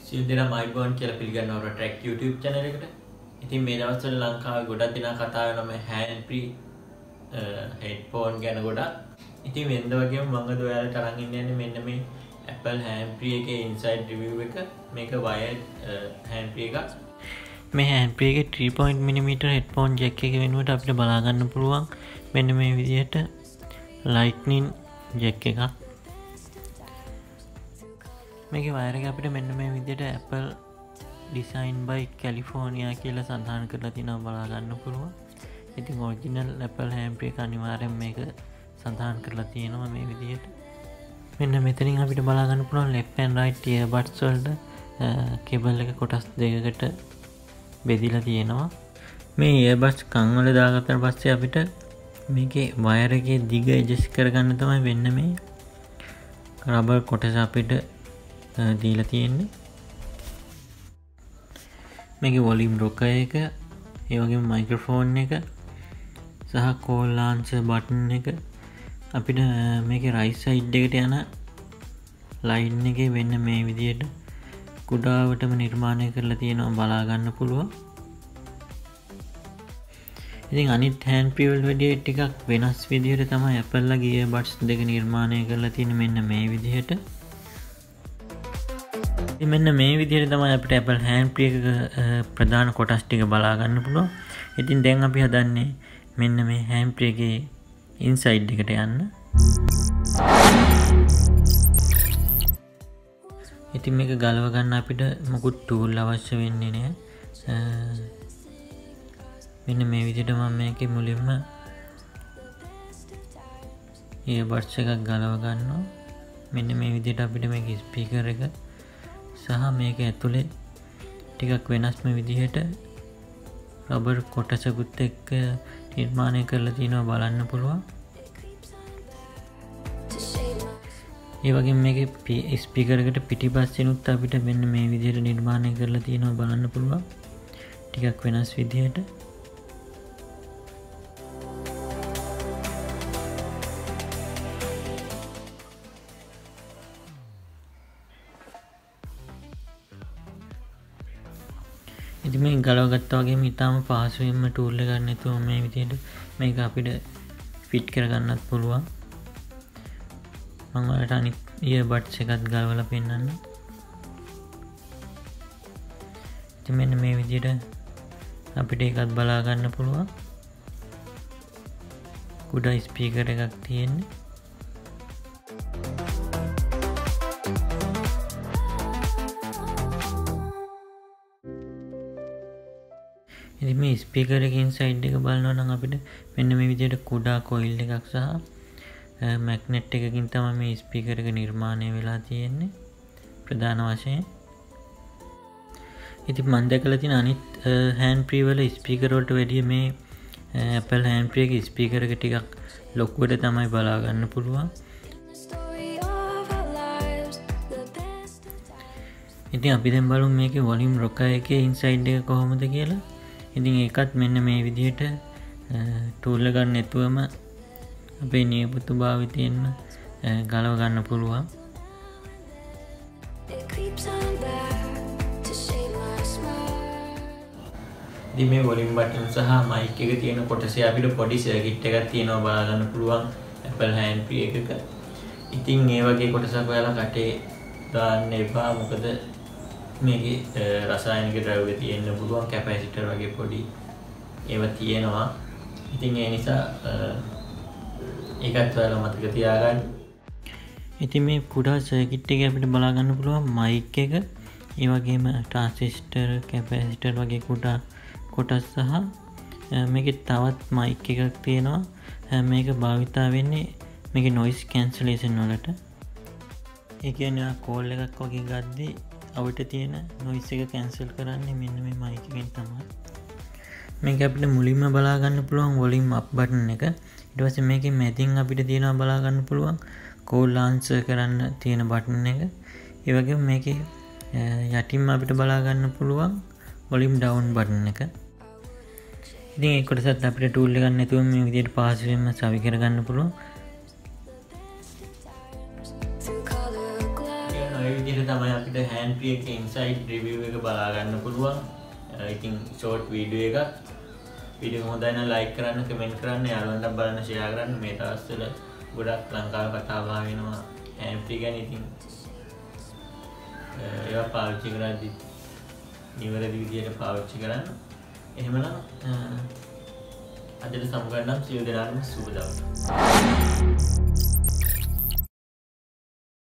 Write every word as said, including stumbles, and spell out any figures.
සියලු දෙනා මයිබෝන් කියලා පිළිගන්නවා ට්‍රැක් YouTube channel එකට. ඉතින් මේ දවස්වල ලංකාවේ ගොඩක් දෙනා කතා කරනවා මේ hand free headphone ගැන ගොඩක්. ඉතින් වෙනද වගේම මම අද ඔයාලට අරන් ඉන්නේ මෙන්න මේ Apple hand free එකේ inside review එක. මේක wired hand free එකක්. මේ hand free එකේ three point five millimeter headphone jack එක වෙනුවට අපිට බලා ගන්න පුළුවන් මෙන්න මේ විදිහට lightning jack එකක්. මේකේ වයර් එක අපිට මෙන්න මේ විදිහට Apple design by California කියලා සඳහන් කරලා තියෙනවා බලා ගන්න පුළුවන්. ඉතින් original Apple hand free එක අනිවාර්යෙන් මේක සඳහන් කරලා තියෙනවා මේ විදිහට. මෙන්න මෙතනින් අපිට බලා ගන්න පුළුවන් left and right earbuds වලට cable එක කොටස් දෙකකට බෙදලා තියෙනවා. මේ earbuds කන් වල දාගත්තට පස්සේ අපිට මේකේ වයර් එකේ දිග adjust කරගන්න තමයි වෙන්න මේ rubber කොටස අපිට දීලා තියෙන්නේ. මේකේ volume rocker එක, ඒ වගේම microphone එක සහ call answer button එක අපිට මේකේ right side එකට යන line එකේ වෙන්න මේ විදිහට කුඩාවටම නිර්මාණය කරලා තියෙනවා බලා ගන්න පුළුවන්. ඉතින් අනිත් hand free වල වැඩිය ටිකක් වෙනස් විදිහට තමයි Apple ලගේ earbuds දෙක නිර්මාණය කරලා තියෙන්නේ මෙන්න මේ විදිහට. ඉතින් මෙන්න මේ විදිහට තමයි අපිට Apple hand free එක ප්‍රධාන කොටස් ටික බලා ගන්න පුළුවන්. ඉතින් දැන් අපි හදන්නේ මෙන්න මේ hand free එකේ inside එකට යන්න. ඉතින් මේක ගලව ගන්න අපිට මොකුත් tool අවශ්‍ය වෙන්නේ නැහැ. මෙන්න මේ විදිහට මම මේකේ මුලින්ම earbuds එකක් ගලව ගන්නවා. මෙන්න මේ විදිහට අපිට මේකේ speaker එක සහ මේක ඇතුලේ ටිකක් වෙනස්ම විදිහට රබර් කොටසකුත් එක්ක නිර්මාණය කරලා තියෙනවා බලන්න පුළුවන්. ඒ වගේම මේකේ ස්පීකර් එකට පිටිපස්සෙනුත් අපිට මෙන්න මේ විදිහට නිර්මාණය කරලා තියෙනවා බලන්න පුළුවන්. ටිකක් වෙනස් විදිහට. ඉතින් මේ ගලව ගත්තා වගේම ඊටාම පහසුවෙන්ම ටූල් එක ගන්න නැතුව මේ විදිහට මේක අපිට ෆිට කරගන්නත් පුළුවන්. මම ඔයාලට අනිත් earbuds එකත් ගලවලා පෙන්නන්න. ඉතින් මෙන්න මේ විදිහට අපිට ඒකත් බලා ගන්න පුළුවන්. කුඩා ස්පීකර් එකක් තියෙන්නේ. ඉතින් මේ ස්පීකර් එකේ ඉන්සයිඩ් එක බලනවා නම් අපිට මෙන්න මේ විදිහට කුඩා කොයිල් එකක් සහ මැග්නට් එකකින් තමයි මේ ස්පීකර් එක නිර්මාණය වෙලා තියෙන්නේ ප්‍රධාන වශයෙන්. ඉතින් මම දැකලා තියෙන අනිත් hand free වල ස්පීකර් වලට වැඩිය මේ Apple hand free එකේ ස්පීකර් එක ටිකක් ලොකුවට තමයි බලා ගන්න පුළුවන්. ඉතින් අපි දැන් බලමු මේකේ volume rocker එකේ ඉන්සයිඩ් එක කොහොමද කියලා. ඉතින් ඒකත් මෙන්න මේ විදිහට ටූල් එක ගන්න නැතුවම අපේ නියපොතු භාවිතයෙන්ම ගලව ගන්න පුළුවන්. ඉතින් මේ volume button සහ mic එක තියෙන කොටසේ අපිට පොඩි circuit එකක් තියෙනවා බලා ගන්න පුළුවන් Apple hand free එකක. ඉතින් ඒ වගේ කොටසක් ඔයාලා කටේ දාන්න එපා. මොකද මේකේ රසායනික ද්‍රව්‍ය තියෙන්න පුළුවන් කැපැසිටර් වගේ පොඩි ඒවා තියෙනවා. ඉතින් ඒ නිසා ඒකත් ඔයාලා මතක තියාගන්න. ඉතින් මේ කුඩා සර්කිට් එක අපිට බලා ගන්න පුළුවන් මයික් එක, ඒ වගේම ට්‍රාන්සිස්ටර්, කැපැසිටර් වගේ කුඩා කොටස් සහ මේකේ තවත් මයික් එකක් තියෙනවා. මේක භාවිතා වෙන්නේ මේකේ noise cancellation වලට. ඒ කියන්නේ කෝල් එකක් වගේ ගද්දී අවට තියෙන noise එක cancel කරන්නේ මෙන්න මේ mic එකෙන් තමයි. මේක අපිට මුලින්ම බලා ගන්න පුළුවන් volume up button එක. ඊට පස්සේ මේකේ මැදින් අපිට තියෙනවා බලා ගන්න පුළුවන් call answer කරන්න තියෙන button එක. ඒ වගේම මේකේ යටින්ම අපිට බලා ගන්න පුළුවන් volume down button එක. ඉතින් ඒක කොටසත් අපිට tool එක ගන්න නැතුව මේ විදිහට පහසුවෙන්ම සවි කරගන්න පුළුවන්. විදිහට තමයි අපිට hand free එකේ inside review එක බලා ගන්න පුළුවන්. ඉතින් short video එකක්. වීඩියෝ හොඳයි නම් like කරන්න, comment කරන්න, යාළුවන්ට බලන්න, share කරන්න. මේ දවස්වල ගොඩක් ලංකාවේ කතා බහ වෙනවා hand free ගැන. ඉතින් ඒවා පාවිච්චි කරද්දී නිවැරදි විදිහට පාවිච්චි කරන්න. එහෙමනම් අදට සමු ගන්නම්. සියලු දෙනාටම සුබ දවසක්.